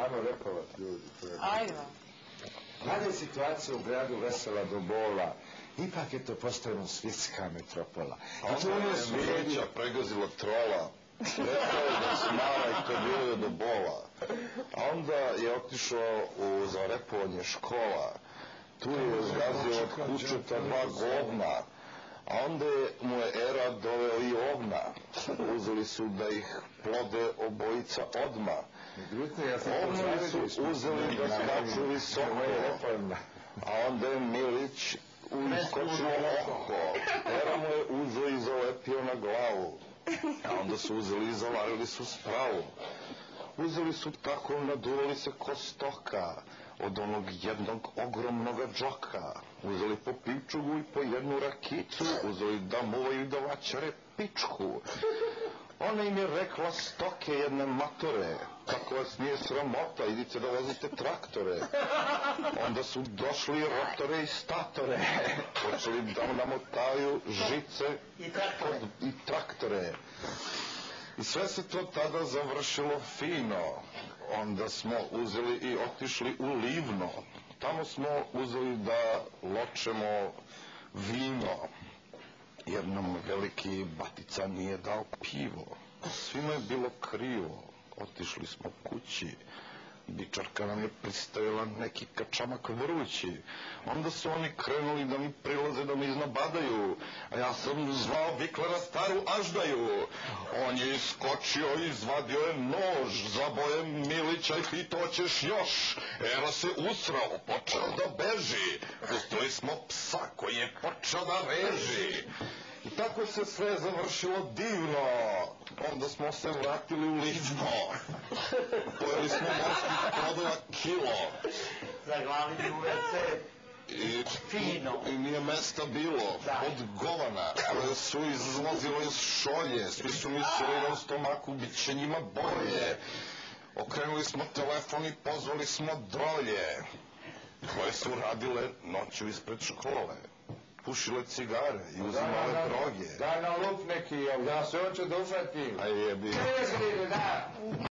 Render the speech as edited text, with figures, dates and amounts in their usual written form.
Ajmo repovat, ljudi. Ajmo. Mada je situacija u gradu vesela do bola, ipak je to postajeno svjetska metropola. A onda je Milića pregazila trola, rekao je da se mara i to bilo do bola. A onda je otišao za repovanje škola, tu je zgazio od kućeta 2 govna, a onda mu je Era doveo i ovna. Uzeli su da ih plode obojica odma. Ovnovi su uzeli da skaču visoko, a onda je Milić uskočio oko. Era mu je uzeo i zalepio na glavu, a onda su uzeli i zavarili su spravu. Uzeli su tako, naduvali se ko stoka od onog jednog ogromnoga džoka. Uzeli po pičugu i po jednu rakicu, uzeli da muvaju i da vaćare pičku. Ona im je rekla, stoke jedne matore, kako vas nije sramota, idite da vozite traktore. Onda su došli rotore i statore, počeli da namotaju žice i traktore. I sve se to tada završilo fino. Onda smo uzeli i otišli u Livno. Tamo smo uzeli da ločemo vino, jer nam veliki batica nije dao pivo. Svima je bilo krivo. Otišli smo kući. Bičarka nam je pristavila neki kačamak vrući. Onda su oni krenuli da mi prilaze, da mi iznabadaju, a ja sam zvao Biklera staru Aždaju. On je iskočio i izvadio je nož za boje Milića i pitao, hoćeš još? Era se usrao, počeo da beži. Pustili smo psa koji je počeo da reži. I tako se sve završilo divno. Onda smo se vratili u Livno. Pojeli smo morskih plodova kilo. Zaglavili u WC. Fino. I nije mesta bilo. Od govana koje su izlazile iz šolje. Svi su mislili da u stomaku bit će njima bolje. Okrenuli smo telefon i pozvali smo drolje, koje su radile noću ispred škole. Pušile cigare i uzimale droge. Daj na lup neki, ja se hoću da ufatim. A jebi.